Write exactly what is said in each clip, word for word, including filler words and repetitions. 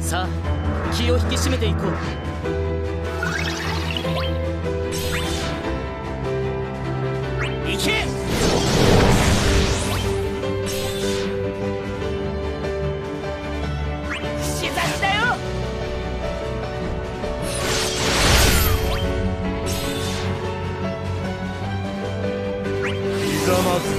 さあ気を引き締めていこう。行け。串刺しだよ。 ひざまず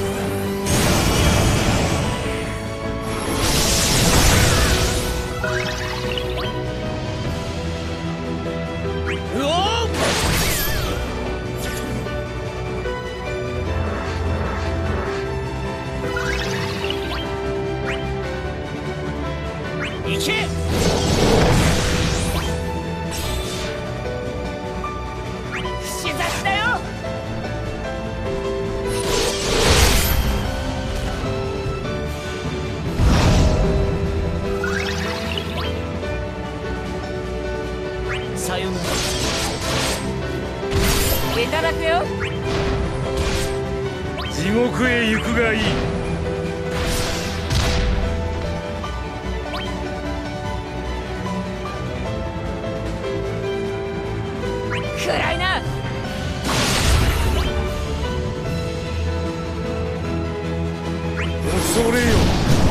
行け。串刺しだよ。さよなら。いただくよ。 地獄へ行くがいい。 暗いな。 恐れよ。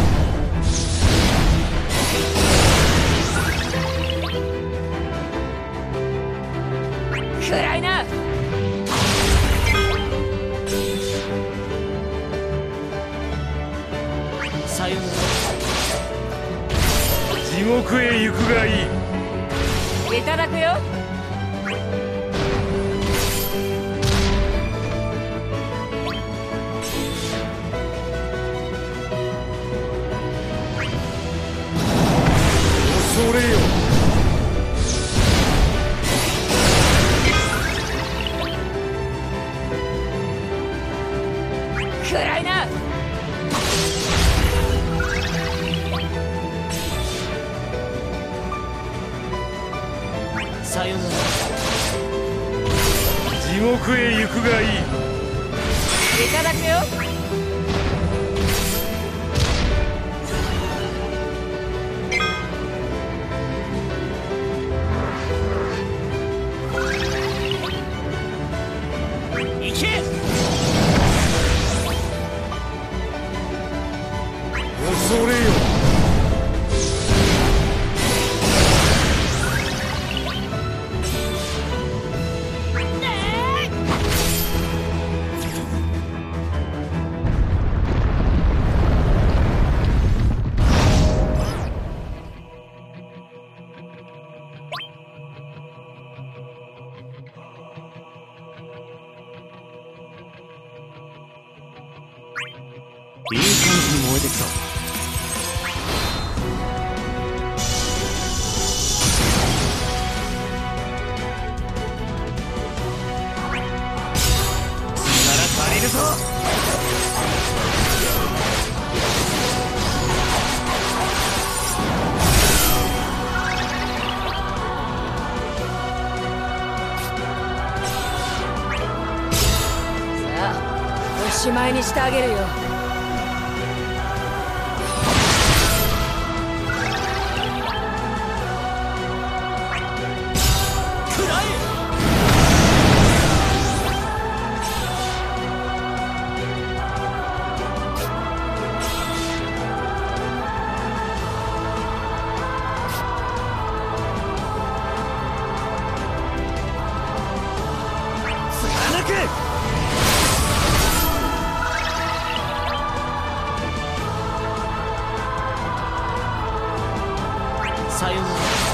暗いな。さよなら。 地獄へ行くがいい。 いただくよ。 恐れよ。 暗いな。さよなら。 地獄へ行くがいい。 いただくよ。行け。 恐れよ。 いい感じに燃えてきた。 足りるぞ。 さあおしまいにしてあげるよ。さよな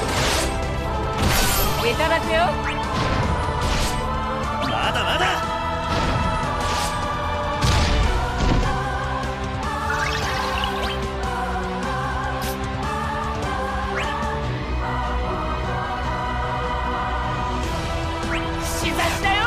ら。いただくよ。 まだまだ。 串刺しだよ。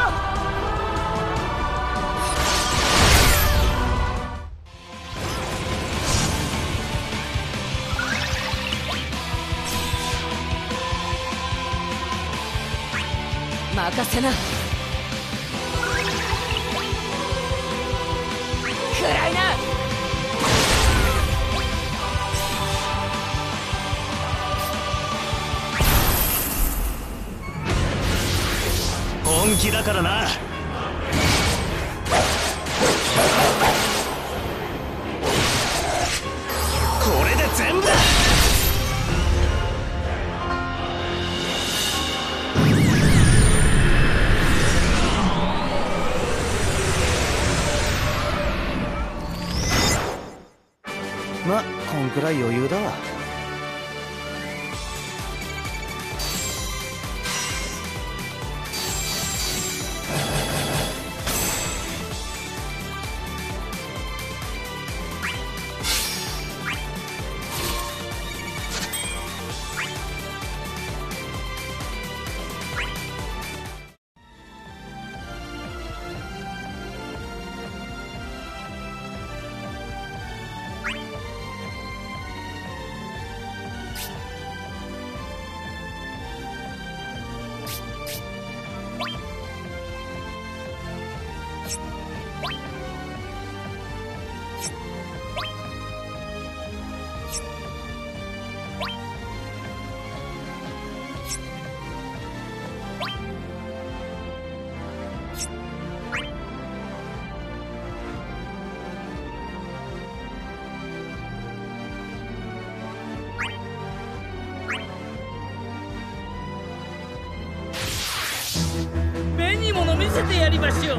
任せな。暗いな。 本気だからな。これで全部だ。 ま、こんくらい余裕だわ。 目に物見せてやりましょう。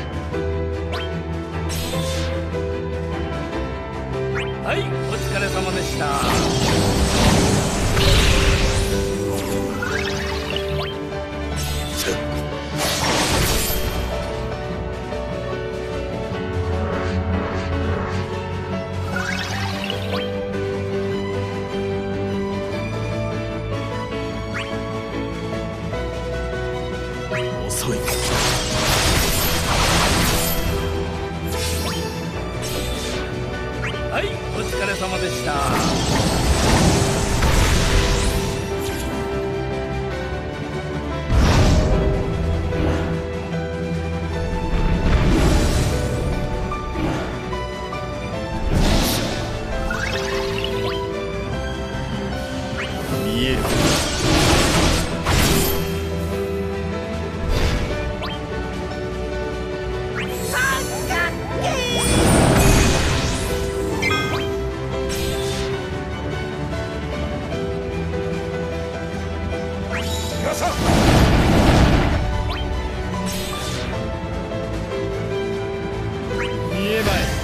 はい、お疲れ様でした。 遅い。 はい、お疲れ様でした。 見える。見えまい。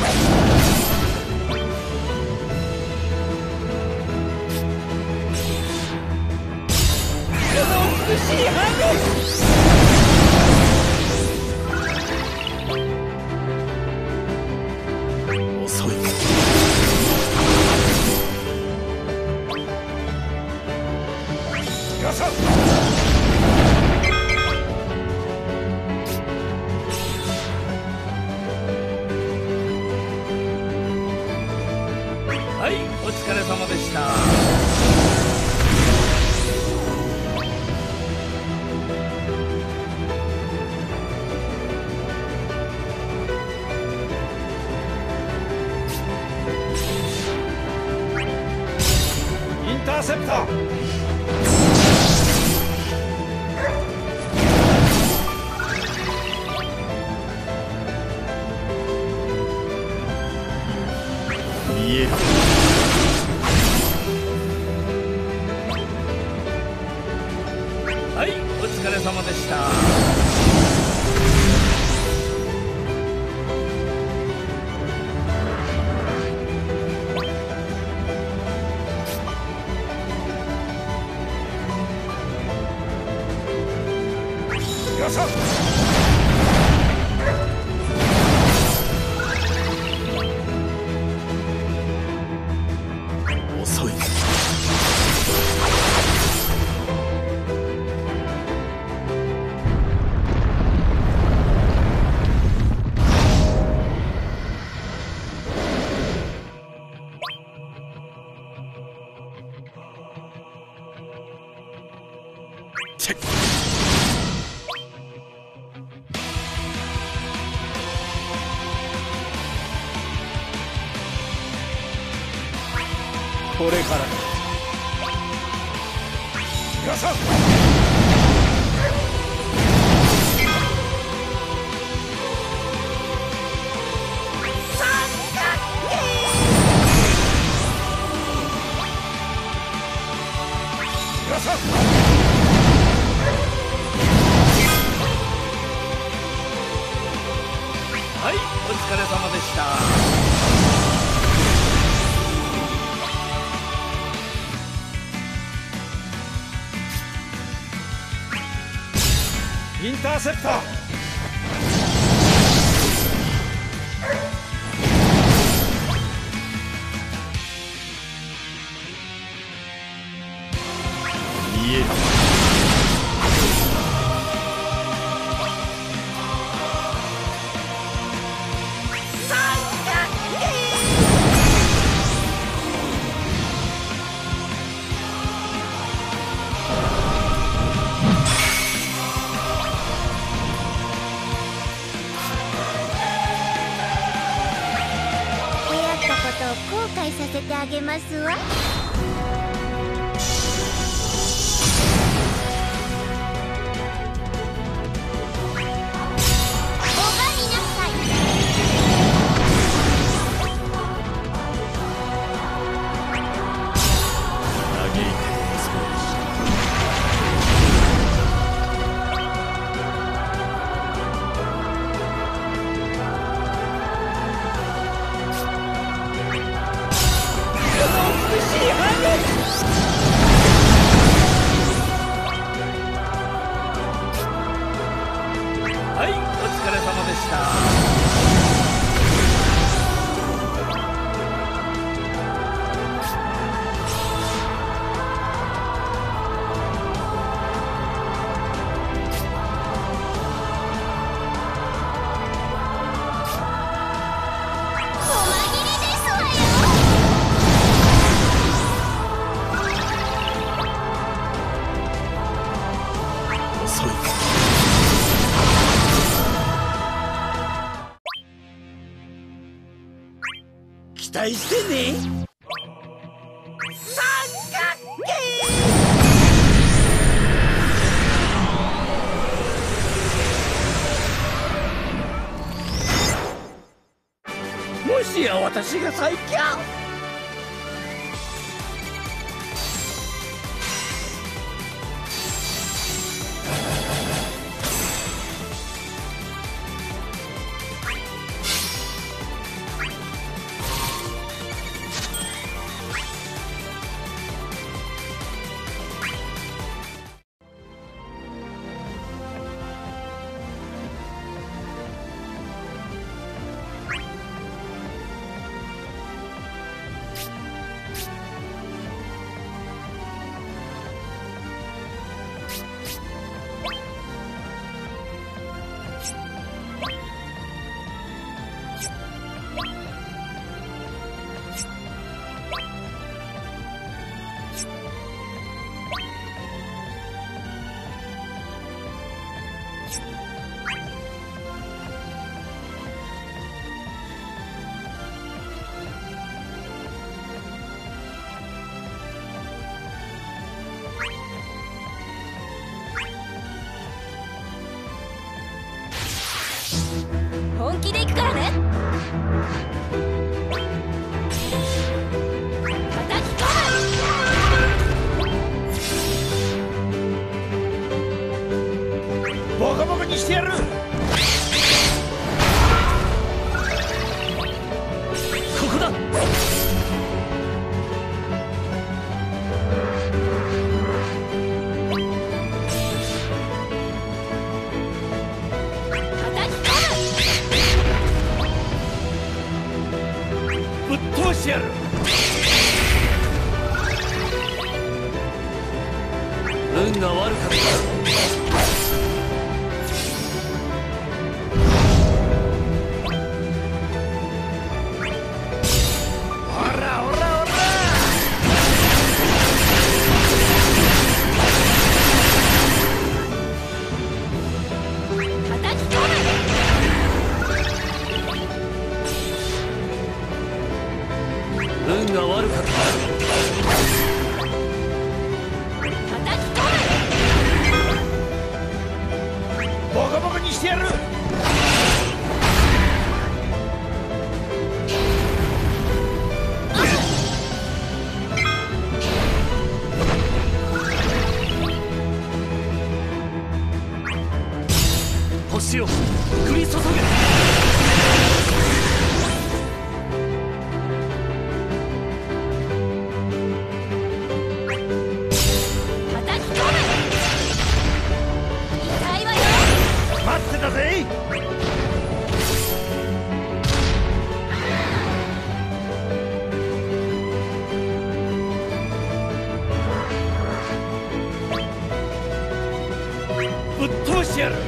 美しい羽。 遅い。よっしゃ。 はい、お疲れ様でした。 インターセプター。見える。 はい、お疲れ様でした。 よっしゃ。遅い。チェック。これからだ。よっしゃ。 ターセプト。見える。 後悔させてあげますわ。 はい、お疲れ様でした。 遅い。 期待してね。三角形。もしや私が最強。 本気で行くからね。叩き込ボコボコにしてやる。ここだ。ぶっ通してやる。運が悪かった。運が悪かった。ボコボコにしてやる。星を降り注げ。 痛いわよ。 してやる。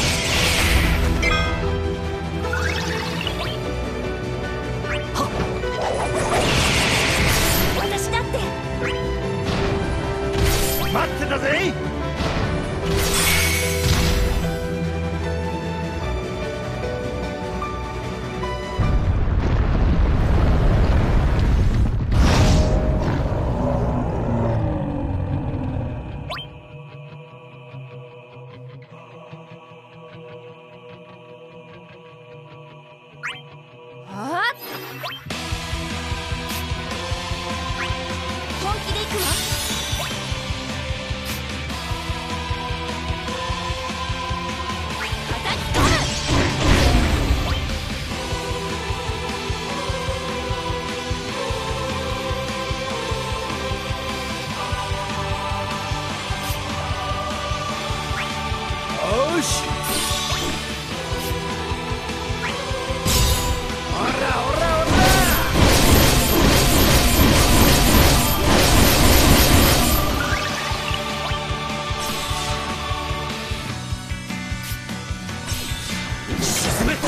私だって。 待ってたぜ。よし。おらおらおら。沈め。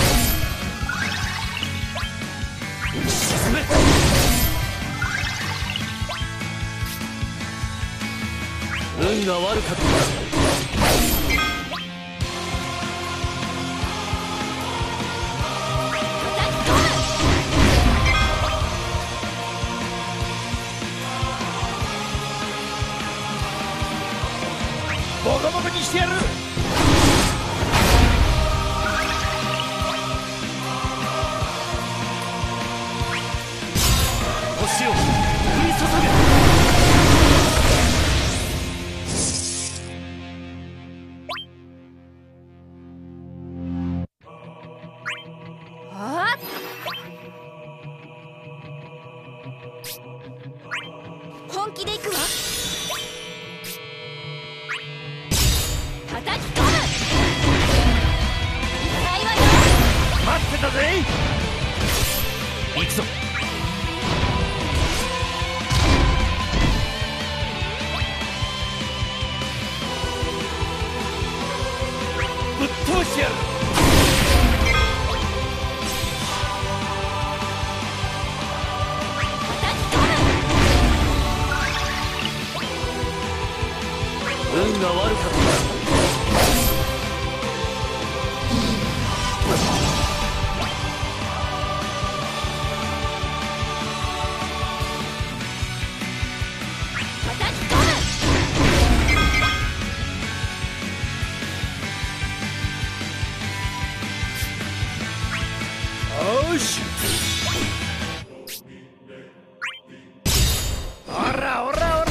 沈め。運が悪かった。ボコボコにしてやる。星を降り注げ。 あ本気で行くわ。叩き込む。痛いわよ。 待ってたぜ。行くぞ。ぶっ通してやる。運が悪かった。よし。おらおらおら。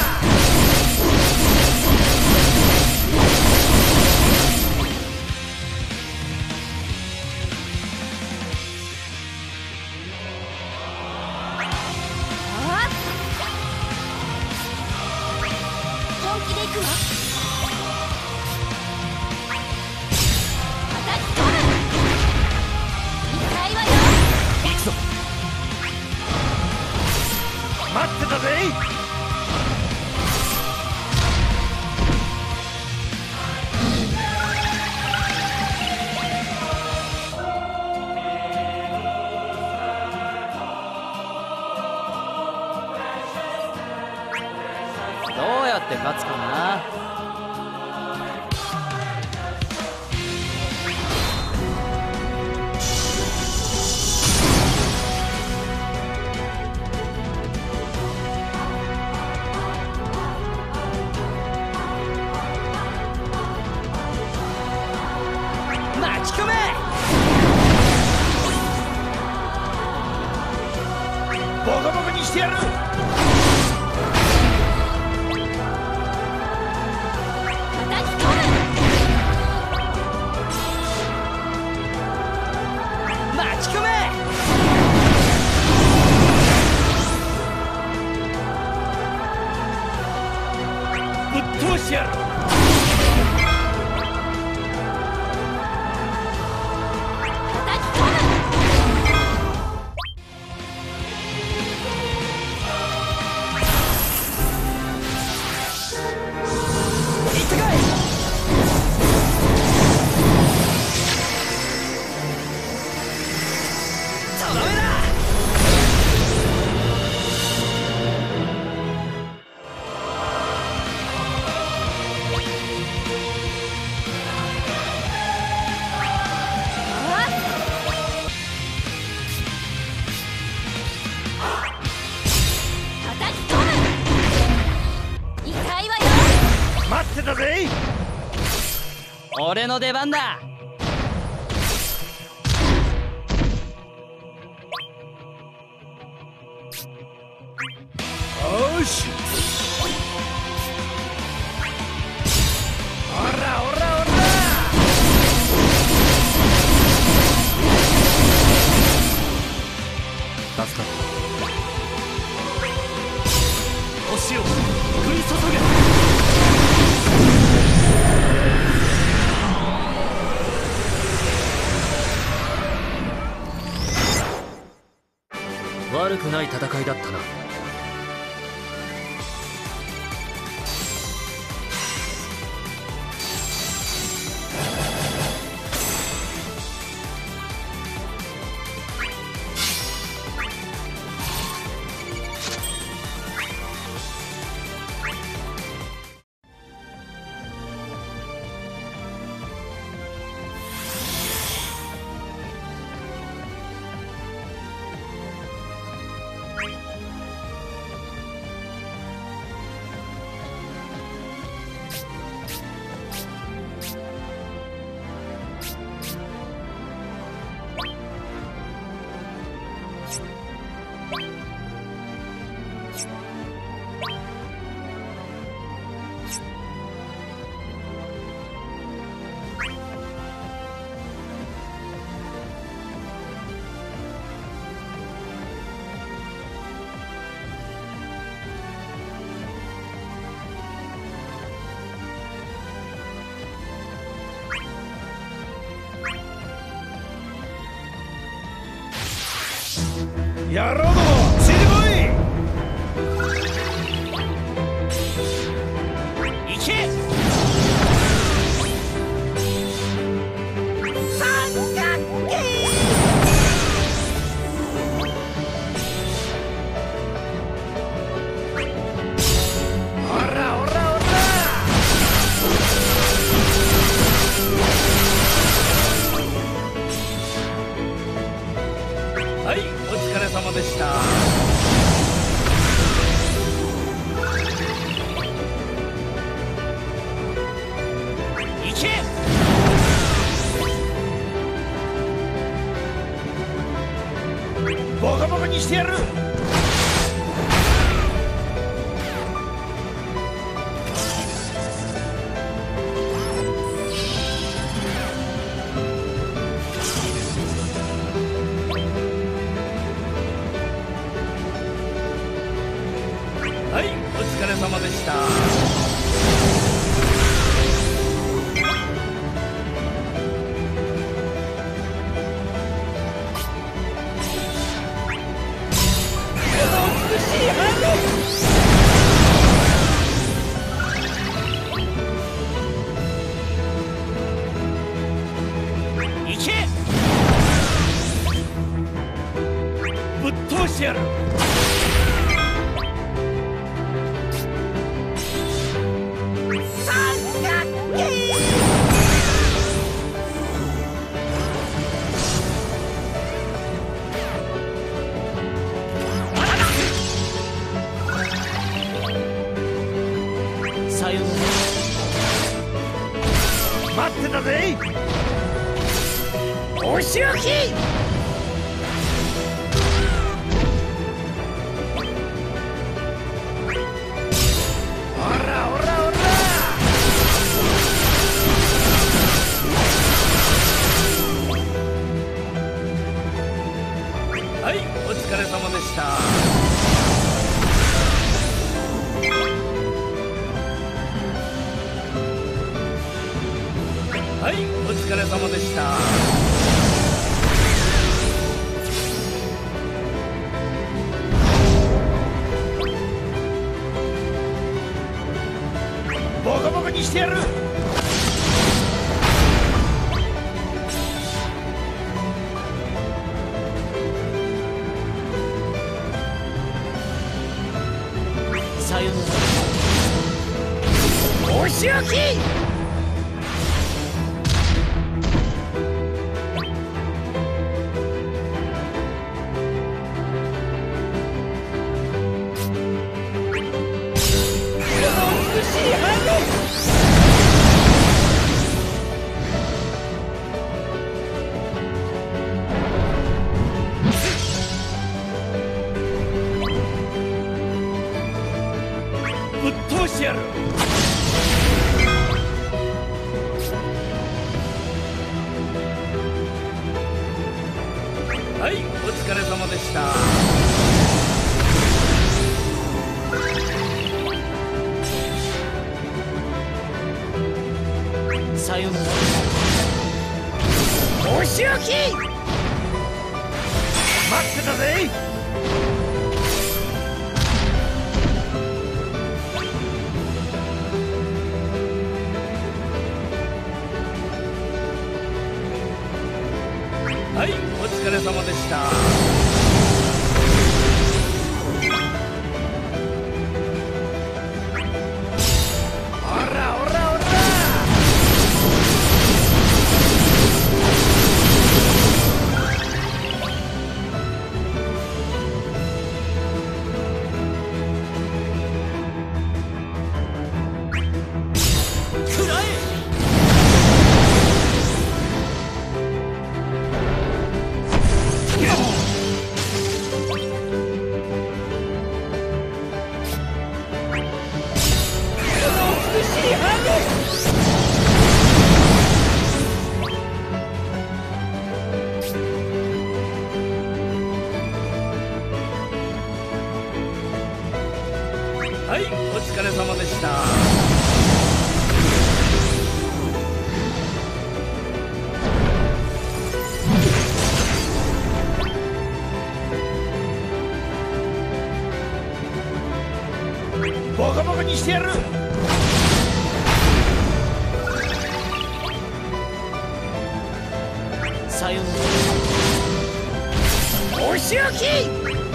本気で行くわ。叩き込む。痛いわよ。 行くぞ。待ってたぜ。 どうやって勝つかな。 巻き込め。ボコボコにしてやる。巻き込め。ぶっ通してやる。 ダメだ。 待ってたぜ。 俺の出番だ。 よし。おらおらおら。 助かった。星を降り注げ。悪くない戦いだったな。 野郎ども、散りぼい。行け。三角形。おらおらおら。はい、お疲れ様でした。行け。ボコボコにしてやる。はい、お疲れ様でした。美しい羽。行け。ぶっ通してやる。 さようなら。 待ってたぜ。お仕置き。おらおらおら。はい、お疲れ様でした。はい、お疲れ様でした。ボコボコにしてやる。 さよなら。 お仕置き。ぶっ通してやる。はい、お疲れ様でした。 さよなら。 お仕置き。待ってたぜ。はい、お疲れ様でした。おらおらおら。 くらえ。 はい、お疲れ様でした。ボコボコにしてやる。 さよなら。 お仕置き。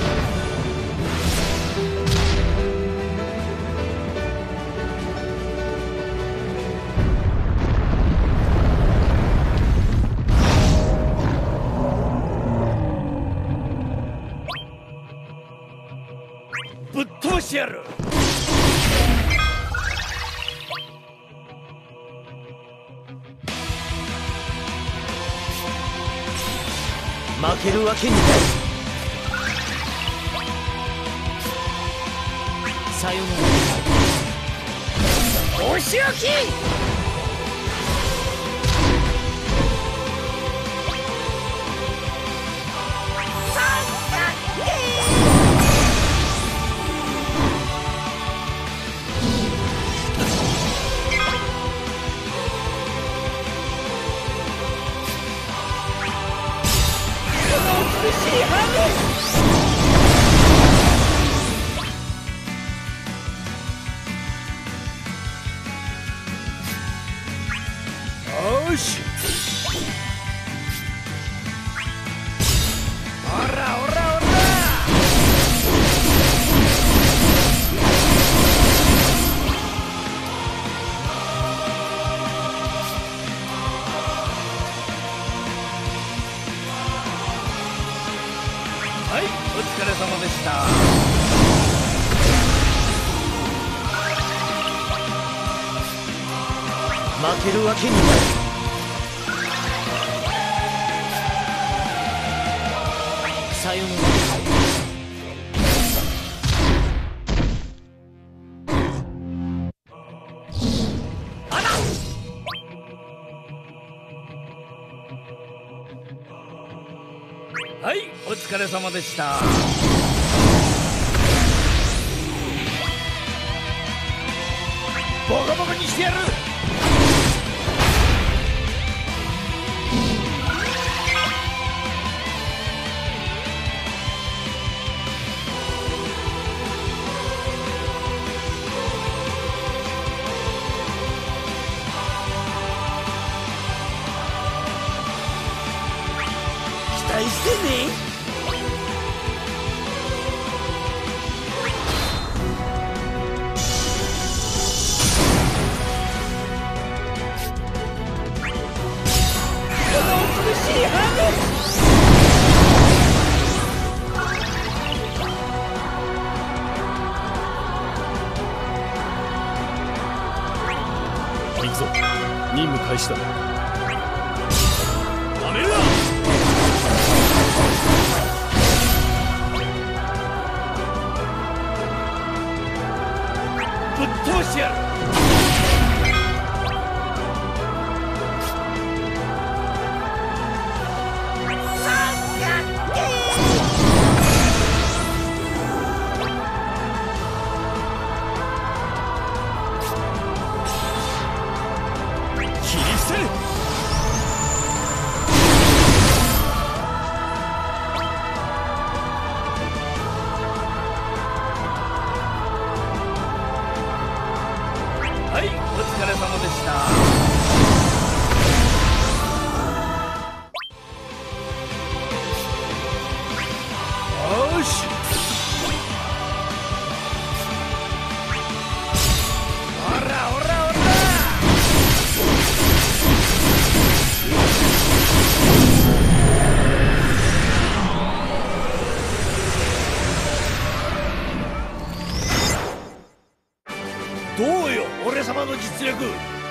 ぶっ通してやる。 負けるわけにない。 さよなら。 お仕置き。美しい花。よし。おらおらおら。はい、お疲れ様でした。 負けるわけにない。 さよなら。 はい、お疲れ様でした。ボコボコにしてやる。期待してね。 ぞ。任務開始だ。ダメだ。ぶっ通してやる。はい、お疲れ様でした。よし。おらおらおら。どうよ、俺様の実力。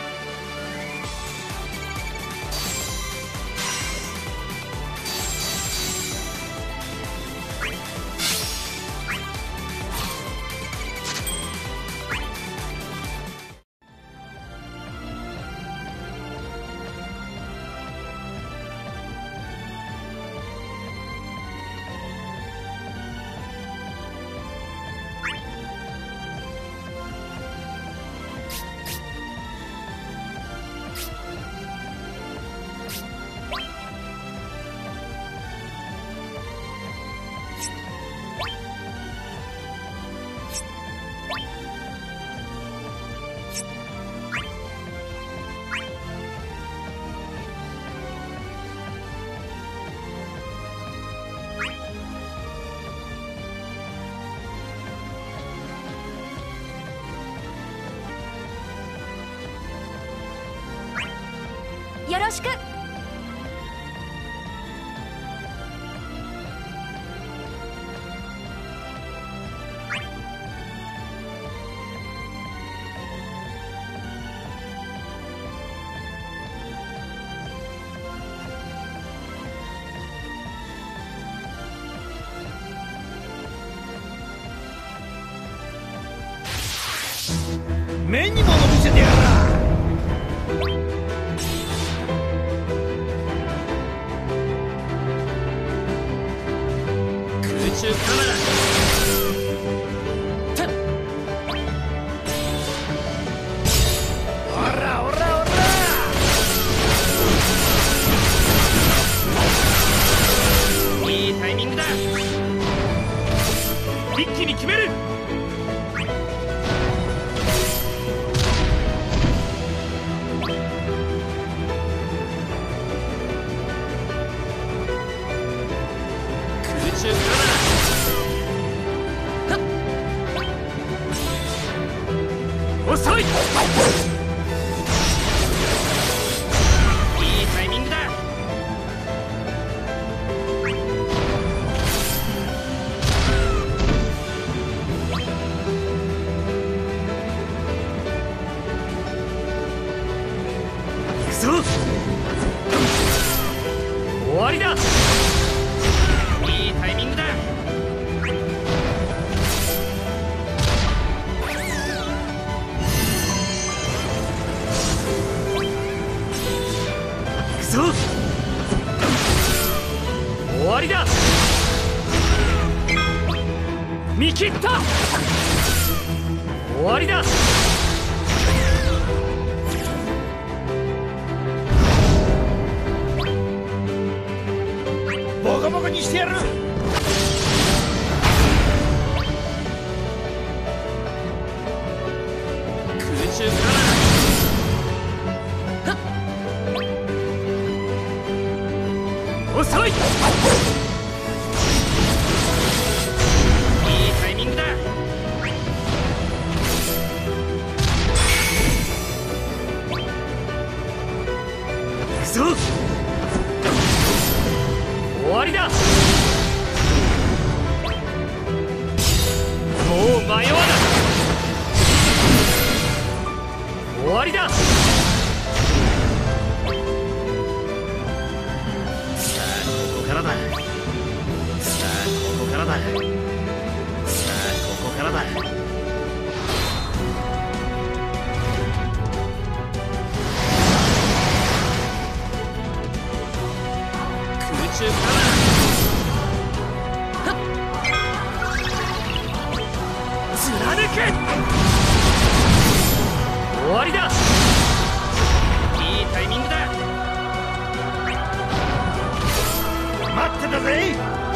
よろしく。 目にもの見せてやら。空中カメラ。おらおらおら。いいタイミングだ。一気に決める。遅い。いいタイミングだ。行くぞ。終わりだ。いいタイミングだ。終わりだ。見切った。終わりだ。ボコボコにしてやる。空中から遅い。いいタイミングだ。行くぞ。終わりだ。 さあここからだ。空中から貫け。終わりだ。いいタイミングだ。待ってたぜ。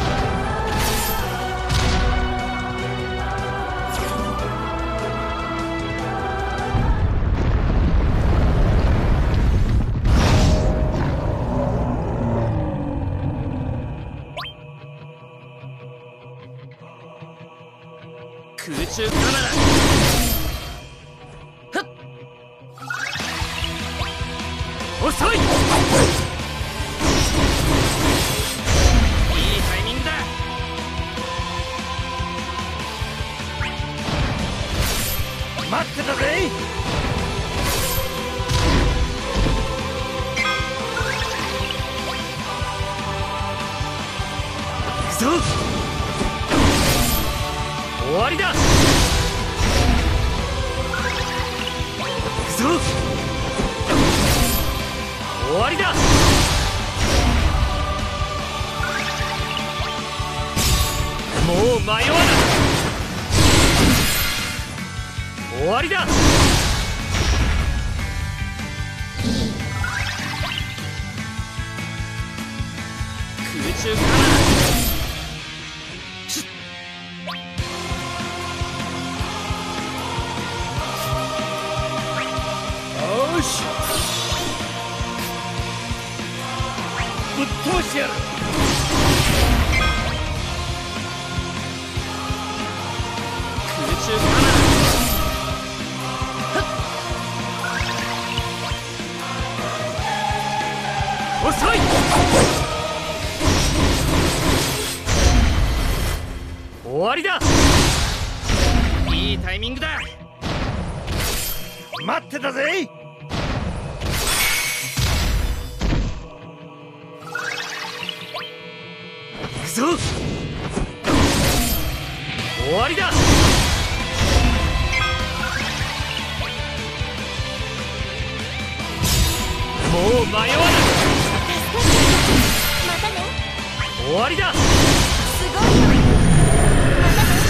空中からだ。遅い。いいタイミングだ。待ってたぜ。行くぞ。終わりだ。行くぞ。終わりだ。もう迷わない。終わりだ。空中からよし、ぶっ通してやる。空中から遅い。終わりだ。いいタイミングだ。待ってたぜ。行くぞ。終わりだ。もう迷わない。 またね。 終わりだ。 すごいよ。またね。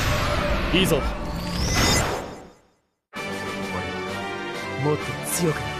いいぞ。 もっと強くなる。